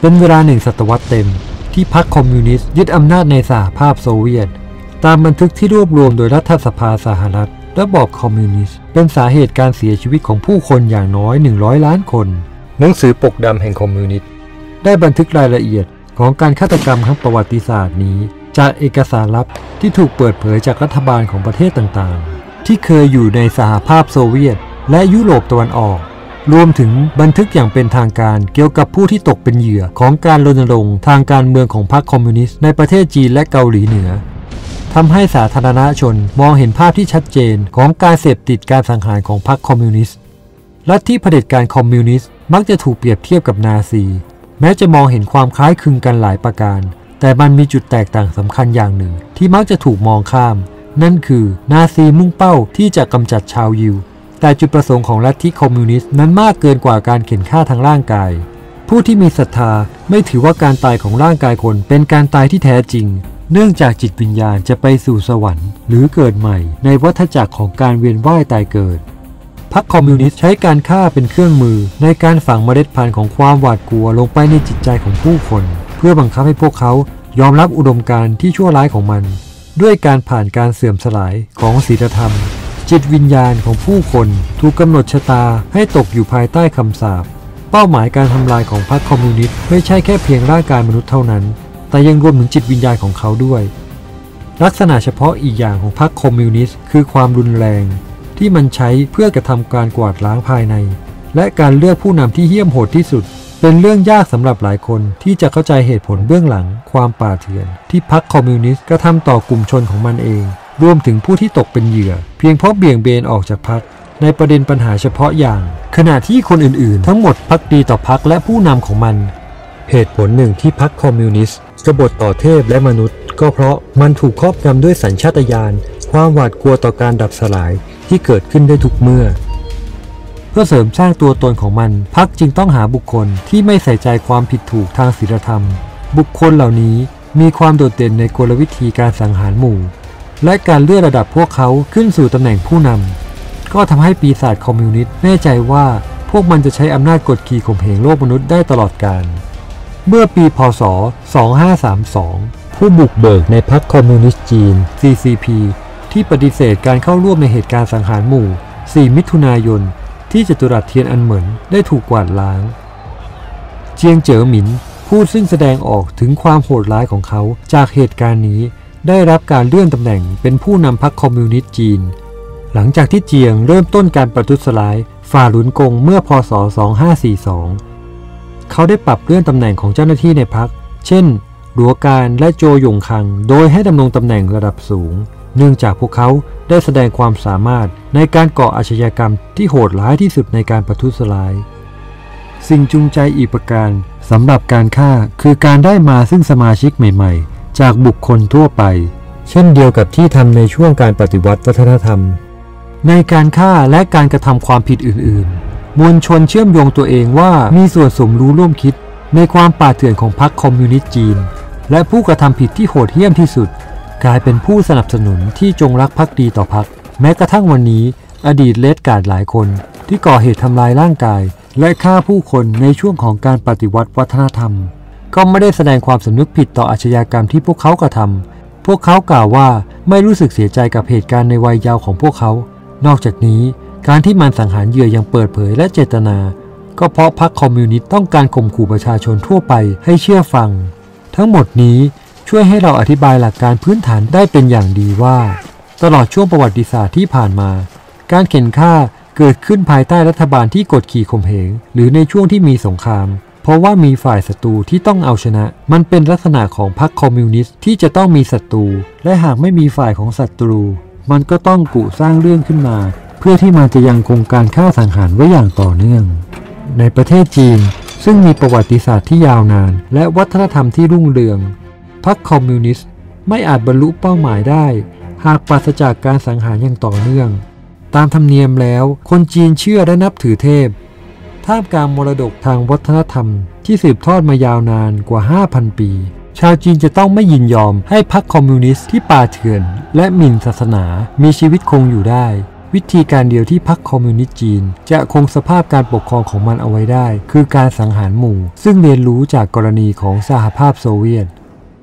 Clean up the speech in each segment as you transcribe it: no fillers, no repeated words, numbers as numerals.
เป็นเวลา1 ศตวรรษเต็มที่พรรคคอมมิวนิสต์ยึดอำนาจในสหภาพโซเวียตตามบันทึกที่รวบรวมโดยรัฐสภาสหรัฐระบอบคอมมิวนิสต์เป็นสาเหตุการเสียชีวิตของผู้คนอย่างน้อย100 ล้านคนหนังสือปกดำแห่งคอมมิวนิสต์ได้บันทึกรายละเอียดของการฆาตกรรมครั้งประวัติศาสตร์นี้จากเอกสารลับที่ถูกเปิดเผยจากรัฐบาลของประเทศต่างๆที่เคยอยู่ในสหภาพโซเวียตและยุโรปตะวันออกรวมถึงบันทึกอย่างเป็นทางการเกี่ยวกับผู้ที่ตกเป็นเหยื่อของการรณรงค์ทางการเมืองของพรรคคอมมิวนิสต์ในประเทศจีนและเกาหลีเหนือทำให้สาธารณชนมองเห็นภาพที่ชัดเจนของการเสพติดการสังหารของพรรคคอมมิวนิสต์ลัทธิเผด็จการคอมมิวนิสต์มักจะถูกเปรียบเทียบกับนาซีแม้จะมองเห็นความคล้ายคลึงกันหลายประการแต่มันมีจุดแตกต่างสำคัญอย่างหนึ่งที่มักจะถูกมองข้ามนั่นคือนาซีมุ่งเป้าที่จะกำจัดชาวยิวแต่จุดประสงค์ของลัทธิคอมมิวนิสต์นั้นมากเกินกว่าการเข็นฆ่าทางร่างกายผู้ที่มีศรัทธาไม่ถือว่าการตายของร่างกายคนเป็นการตายที่แท้จริงเนื่องจากจิตวิญญาณจะไปสู่สวรรค์หรือเกิดใหม่ในวัฏจักรของการเวียนว่ายตายเกิดพรรคคอมมิวนิสต์ใช้การฆ่าเป็นเครื่องมือในการฝังเมล็ดพันธุ์ของความหวาดกลัวลงไปในจิตใจของผู้คนเพื่อบังคับให้พวกเขายอมรับอุดมการณ์ที่ชั่วร้ายของมันด้วยการผ่านการเสื่อมสลายของศีลธรรมจิตวิญญาณของผู้คนถูกกำหนดชะตาให้ตกอยู่ภายใต้คำสาปเป้าหมายการทำลายของพรรคคอมมิวนิสต์ไม่ใช่แค่เพียงร่างกายมนุษย์เท่านั้นแต่ยังรวมถึงจิตวิญญาณของเขาด้วยลักษณะเฉพาะอีกอย่างของพรรคคอมมิวนิสต์คือความรุนแรงที่มันใช้เพื่อกระทำการกวาดล้างภายในและการเลือกผู้นำที่เหี้ยมโหดที่สุดเป็นเรื่องยากสำหรับหลายคนที่จะเข้าใจเหตุผลเบื้องหลังความป่าเถื่อนที่พรรคคอมมิวนิสต์กระทำต่อกลุ่มชนของมันเองรวมถึงผู้ที่ตกเป็นเหยื่อเพียงเพราะเบี่ยงเบนออกจากพรรคในประเด็นปัญหาเฉพาะอย่างขณะที่คนอื่นๆทั้งหมดภักดีต่อพรรคและผู้นำของมันเหตุผลหนึ่งที่พรรคคอมมิวนิสต์กบฏต่อเทพและมนุษย์ก็เพราะมันถูกครอบงำด้วยสัญชาตญาณความหวาดกลัวต่อการดับสลายที่เกิดขึ้นได้ทุกเมื่อเพื่อเสริมสร้างตัวตนของมันพรรคจึงต้องหาบุคคลที่ไม่ใส่ใจความผิดถูกทางศีลธรรมบุคคลเหล่านี้มีความโดดเด่นในกลวิธีการสังหารหมู่และการเลื่อนระดับพวกเขาขึ้นสู่ตำแหน่งผู้นำก็ทำให้ปีศาจคอมมิวนิสต์แน่ใจว่าพวกมันจะใช้อำนาจกดขี่ข่มเหงโลกมนุษย์ได้ตลอดกาลเมื่อปีพ.ศ. 2532ผู้บุกเบิกในพรรคคอมมิวนิสต์จีน CCP ที่ปฏิเสธการเข้าร่วมในเหตุการณ์สังหารหมู่ 4 มิถุนายนที่จตุรัสเทียนอันเหมินได้ถูกกวาดล้างเจียงเจ๋อหมินผู้ซึ่งแสดงออกถึงความโหดร้ายของเขาจากเหตุการณ์นี้ได้รับการเลื่อนตำแหน่งเป็นผู้นำพรรคคอมมิวนิสต์จีนหลังจากที่เจียงเริ่มต้นการประทุษร้ายฝ่าหลุนกงเมื่อพ.ศ. 2542เขาได้ปรับเลื่อนตำแหน่งของเจ้าหน้าที่ในพรรคเช่นหลัวการและโจหยงคังโดยให้ดำรงตำแหน่งระดับสูงเนื่องจากพวกเขาได้แสดงความสามารถในการก่ออาชญากรรมที่โหดร้ายที่สุดในการประทุษร้ายสิ่งจูงใจอีกประการสำหรับการฆ่าคือการได้มาซึ่งสมาชิกใหม่ๆจากบุคคลทั่วไปเช่นเดียวกับที่ทำในช่วงการปฏิวัติวัฒนธรรมในการฆ่าและการกระทำความผิดอื่นๆมวลชนเชื่อมโยงตัวเองว่ามีส่วนสมรู้ร่วมคิดในความป่าเถื่อนของพรรคคอมมิวนิสต์จีนและผู้กระทำผิดที่โหดเหี้ยมที่สุดกลายเป็นผู้สนับสนุนที่จงรักภักดีต่อพรรคแม้กระทั่งวันนี้อดีตเลดการ์ดหลายคนที่ก่อเหตุทำลายร่างกายและฆ่าผู้คนในช่วงของการปฏิวัติวัฒนธรรมก็ไม่ได้แสดงความสำนึกผิดต่ออาชญากรรมที่พวกเขากระทำพวกเขากล่าวว่าไม่รู้สึกเสียใจกับเหตุการณ์ในวัยเยาว์ของพวกเขานอกจากนี้การที่มันสังหารเหยื่ออย่างเปิดเผยและเจตนาก็เพราะพรรคคอมมิวนิสต์ต้องการข่มขู่ประชาชนทั่วไปให้เชื่อฟังทั้งหมดนี้ช่วยให้เราอธิบายหลักการพื้นฐานได้เป็นอย่างดีว่าตลอดช่วงประวัติศาสตร์ที่ผ่านมาการเข็นฆ่าเกิดขึ้นภายใต้รัฐบาลที่กดขี่ข่มเหงหรือในช่วงที่มีสงครามเพราะว่ามีฝ่ายศัตรูที่ต้องเอาชนะมันเป็นลักษณะของพรรคคอมมิวนิสต์ที่จะต้องมีศัตรูและหากไม่มีฝ่ายของศัตรูมันก็ต้องกุสร้างเรื่องขึ้นมาเพื่อที่มันจะยังคงการฆ่าสังหารไว้อย่างต่อเนื่องในประเทศจีนซึ่งมีประวัติศาสตร์ที่ยาวนานและวัฒนธรรมที่รุ่งเรืองพรรคคอมมิวนิสต์ไม่อาจบรรลุเป้าหมายได้หากปราศจากการสังหารอย่างต่อเนื่องตามธรรมเนียมแล้วคนจีนเชื่อและนับถือเทพท่ามกลางมรดกทางวัฒนธรรมที่สืบทอดมายาวนานกว่า 5,000 ปีชาวจีนจะต้องไม่ยินยอมให้พรรคคอมมิวนิสต์ที่ป่าเถื่อนและหมิ่นศาสนามีชีวิตคงอยู่ได้วิธีการเดียวที่พรรคคอมมิวนิสต์จีนจะคงสภาพการปกครองของมันเอาไว้ได้คือการสังหารหมู่ซึ่งเรียนรู้จากกรณีของสหภาพโซเวียต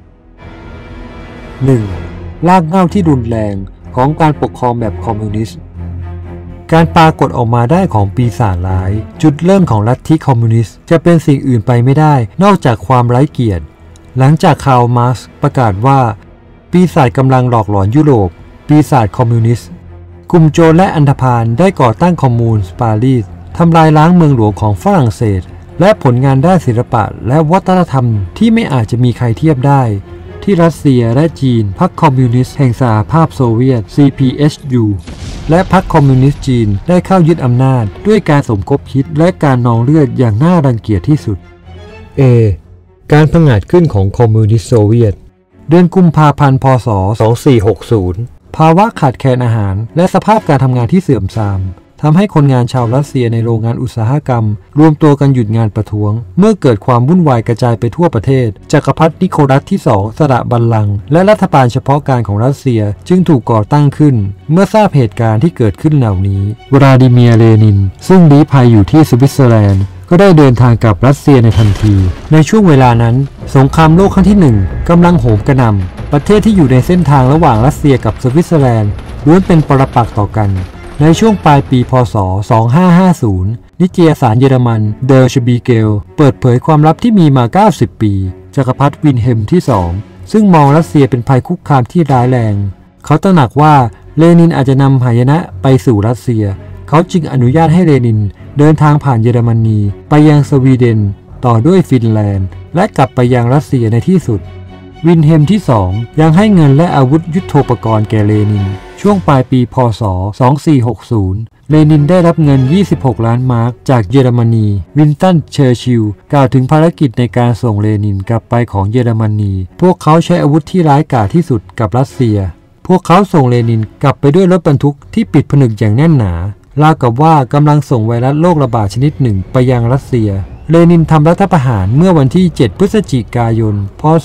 1. รากเหง้าที่รุนแรงของการปกครองแบบคอมมิวนิสต์การปรากฏออกมาได้ของปีศาจร้ายจุดเริ่มของลัทธิคอมมิวนิสต์จะเป็นสิ่งอื่นไปไม่ได้นอกจากความไร้เกียรติหลังจากคาร์ล มาร์กซ์ประกาศว่าปีศาจกำลังหลอกหลอนยุโรปปีศาจคอมมิวนิสต์กลุ่มโจรและอันธพาลได้ก่อตั้งคอมมูนปารีสทำลายล้างเมืองหลวงของฝรั่งเศสและผลงานด้านศิลปะและวัฒนธรรมที่ไม่อาจจะมีใครเทียบได้ที่รัสเซียและจีนพรรคคอมมิวนิสต์แห่งสหภาพโซเวียต CPHU และพรรคคอมมิวนิสต์จีนได้เข้ายึดอำนาจด้วยการสมคบคิดและการนองเลือดอย่างน่ารังเกียจที่สุด A. การผงาดขึ้นของคอมมิวนิสต์โซเวียตเดือนกุมภาพันธ์ พ.ศ. 2460ภาวะขาดแคลนอาหารและสภาพการทำงานที่เสื่อมทรามทำให้คนงานชาวรัสเซียในโรงงานอุตสาหกรรมรวมตัวกันหยุดงานประท้วงเมื่อเกิดความวุ่นวายกระจายไปทั่วประเทศจักรพรรดินิโคลัสที่2สละบัลลังก์และรัฐบาลเฉพาะการของรัสเซียจึงถูกก่อตั้งขึ้นเมื่อทราบเหตุการณ์ที่เกิดขึ้นเหล่านี้วลาดิเมียร์ เลนินซึ่งลี้ภัยอยู่ที่สวิตเซอร์แลนด์ก็ได้เดินทางกลับรัสเซียในทันทีในช่วงเวลานั้นสงครามโลกครั้งที่1กำลังโหมกระหน่ำประเทศที่อยู่ในเส้นทางระหว่างรัสเซียกับสวิตเซอร์แลนด์ล้วนเป็นปรปักษ์ต่อกันในช่วงปลายปีพ.ศ. 2550นิตยสารเยอรมันเดอร์ชบีเกลเปิดเผยความลับที่มีมา90ปีจักรพรรดิวิลเฮมที่2ซึ่งมองรัสเซียเป็นภัยคุกคามที่ร้ายแรงเขาตระหนักว่าเลนินอาจจะนำหายนะไปสู่รัสเซียเขาจึงอนุญาตให้เลนินเดินทางผ่านเยอรมนีไปยังสวีเดนต่อด้วยฟินแลนด์และกลับไปยังรัสเซียในที่สุดวิลเฮมที่2ยังให้เงินและอาวุธยุทโธปกรณ์แก่เลนินช่วงปลายปี พ.ศ. 2460เลนินได้รับเงิน26ล้านมาร์กจากเยอรมนีวินสตัน เชอร์ชิลล์กล่าวถึงภารกิจในการส่งเลนินกลับไปของเยอรมนีพวกเขาใช้อาวุธที่ร้ายกาจที่สุดกับรัสเซียพวกเขาส่งเลนินกลับไปด้วยรถบรรทุกที่ปิดผนึกอย่างแน่นหนาราวกับว่ากำลังส่งไวรัสโรคระบาดชนิดหนึ่งไปยังรัสเซียเลนินทำรัฐประหารเมื่อวันที่7พฤศจิกายนพ.ศ.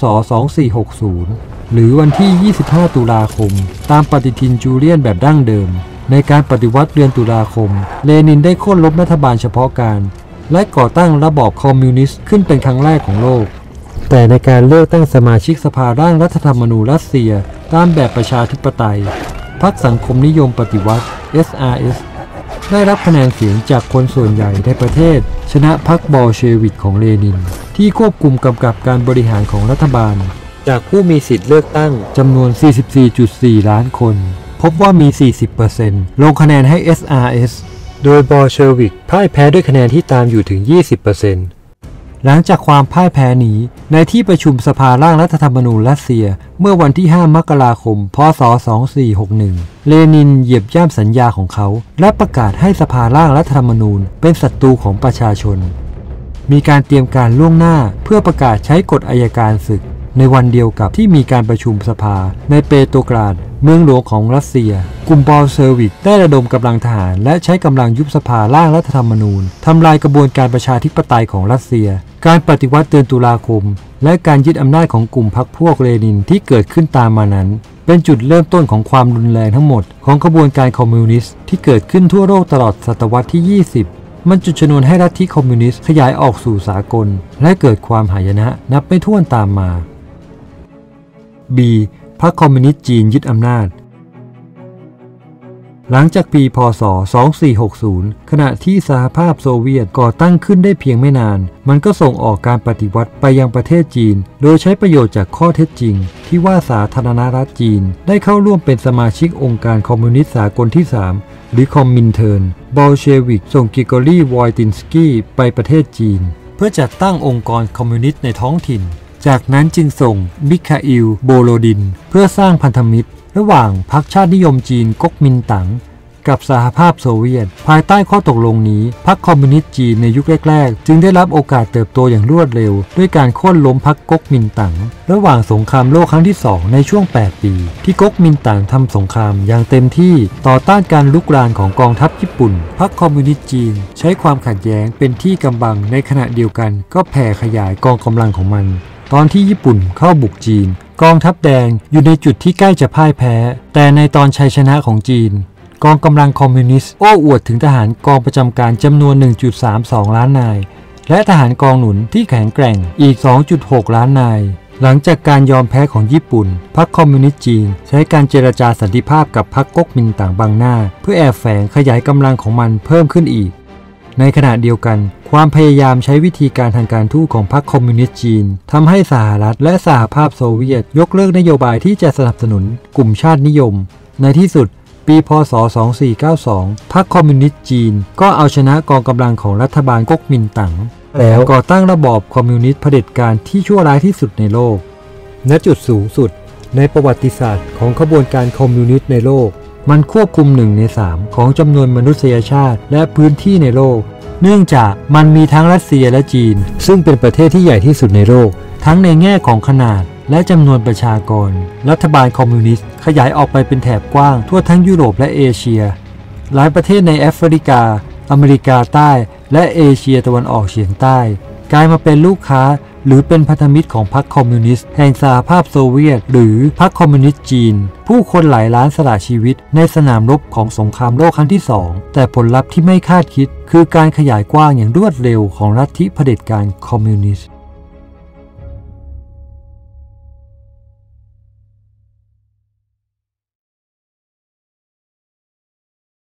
2460หรือวันที่ 25 ตุลาคมตามปฏิทินจูเลียนแบบดั้งเดิมในการปฏิวัติเดือนตุลาคมเลนินได้โค่นล้มรัฐบาลเฉพาะการและก่อตั้งระบอบคอมมิวนิสต์ขึ้นเป็นครั้งแรกของโลกแต่ในการเลือกตั้งสมาชิกสภาร่างรัฐธรรมนูญรัสเซียตามแบบประชาธิปไตยพรรคสังคมนิยมปฏิวัติ SRS ได้รับคะแนนเสียงจากคนส่วนใหญ่ในประเทศชนะพรรคบอลเชวิกของเลนินที่ควบคุมกำกับการบริหารของรัฐบาลจากผู้มีสิทธิ์เลือกตั้งจำนวน 44.4 ล้านคนพบว่ามี 40% ลงคะแนนให้ SRS โดยบอลเชวิกพ่ายแพ้ด้วยคะแนนที่ตามอยู่ถึง 20% หลังจากความพ่ายแพ้นี้ในที่ประชุมสภาร่างรัฐธรรมนูญรัสเซียเมื่อวันที่ 5 มกราคม พ.ศ. 2461เลนินเหยียบย่ำสัญญาของเขาและประกาศให้สภาร่างรัฐธรรมนูญเป็นศัตรูของประชาชนมีการเตรียมการล่วงหน้าเพื่อประกาศใช้กฎอัยการศึกในวันเดียวกับที่มีการประชุมสภาในเปโตรกราดเมืองหลวงของรัสเซียกลุ่มบอลเชวิกได้ระดมกำลังทหารและใช้กำลังยุบสภาร่างรัฐธรรมนูญทำลายกระบวนการประชาธิปไตยของรัสเซียการปฏิวัติเดือนตุลาคมและการยึดอำนาจของกลุ่มพรรคพวกเลนินที่เกิดขึ้นตามมานั้นเป็นจุดเริ่มต้นของความรุนแรงทั้งหมดของกระบวนการคอมมิวนิสต์ที่เกิดขึ้นทั่วโลกตลอดศตวรรษที่20มันจุดชนวนให้ลัทธิคอมมิวนิสต์ขยายออกสู่สากลและเกิดความหายนะนับไม่ถ้วนตามมา B. พรรคคอมมิวนิสต์จีนยึดอำนาจหลังจากปีพ.ศ. 2460ขณะที่สหภาพโซเวียตก่อตั้งขึ้นได้เพียงไม่นานมันก็ส่งออกการปฏิวัติไปยังประเทศจีนโดยใช้ประโยชน์จากข้อเท็จจริงที่ว่าสาธารณรัฐจีนได้เข้าร่วมเป็นสมาชิกองค์การคอมมิวนิสต์สากลที่3หรือคอมมินเทิร์นบอลเชวิกส่งกิกอรี วอยตินสกี้ไปประเทศจีนเพื่อจัดตั้งองค์กรคอมมิวนิสต์ในท้องถิ่นจากนั้นจึงส่งมิคาอิล โบโลดินเพื่อสร้างพันธมิตรระหว่างพรรคชาตินิยมจีนก๊กมินตั๋งกับสหภาพโซเวียตภายใต้ข้อตกลงนี้พรรคคอมมิวนิสต์จีนในยุคแรกๆจึงได้รับโอกาสเติบโตอย่างรวดเร็วด้วยการโค่นล้มพรรคก๊กมินตั๋งระหว่างสงครามโลกครั้งที่2ในช่วง8ปีที่ก๊กมินตั๋งทำสงครามอย่างเต็มที่ต่อต้านการลุกรานของกองทัพญี่ปุ่นพรรคคอมมิวนิสต์จีนใช้ความขัดแย้งเป็นที่กำบังในขณะเดียวกันก็แผ่ขยายกองกำลังของมันตอนที่ญี่ปุ่นเข้าบุกจีนกองทัพแดงอยู่ในจุดที่ใกล้จะพ่ายแพ้แต่ในตอนชัยชนะของจีนกองกำลังคอมมิวนิสต์โอ้อวดถึงทหารกองประจำการจำนวน 1.32 ล้านนายและทหารกองหนุนที่แข็งแกร่งอีก 2.6 ล้านนายหลังจากการยอมแพ้ของญี่ปุ่นพรรคคอมมิวนิสต์จีนใช้การเจรจาสันติภาพกับพรรคก๊กมินตั๋งบังหน้าเพื่อแอบแฝงขยายกำลังของมันเพิ่มขึ้นอีกในขณะเดียวกันความพยายามใช้วิธีการทางการทูตของพรรคคอมมิวนิสต์จีนทำให้สหรัฐและสหภาพโซเวียตยกเลิกนโยบายที่จะสนับสนุนกลุ่มชาตินิยมในที่สุดปีพ.ศ. 2492 พรรคคอมมิวนิสต์จีนก็เอาชนะกองกำลังของรัฐบาลก๊กมินตั๋งแล้วก่อตั้งระบอบคอมมิวนิสต์เผด็จการที่ชั่วร้ายที่สุดในโลกณจุดสูงสุดในประวัติศาสตร์ของขบวนการคอมมิวนิสต์ในโลกมันควบคุม1 ใน 3ของจำนวนมนุษยชาติและพื้นที่ในโลกเนื่องจากมันมีทั้งรัสเซียและจีนซึ่งเป็นประเทศที่ใหญ่ที่สุดในโลกทั้งในแง่ของขนาดและจำนวนประชากรรัฐบาลคอมมิวนิสต์ขยายออกไปเป็นแถบกว้างทั่วทั้งยุโรปและเอเชียหลายประเทศในแอฟริกาอเมริกาใต้และเอเชียตะวันออกเฉียงใต้กลายมาเป็นลูกค้าหรือเป็นพันธมิตรของพรรคคอมมิวนิสต์แห่งสหภาพโซเวียตหรือพรรคคอมมิวนิสต์จีนผู้คนหลายล้านสละชีวิตในสนามรบของสงครามโลกครั้งที่ 2แต่ผลลัพธ์ที่ไม่คาดคิดคือการขยายกว้างอย่างรวดเร็วของลัทธิเผด็จการคอมมิวนิสต์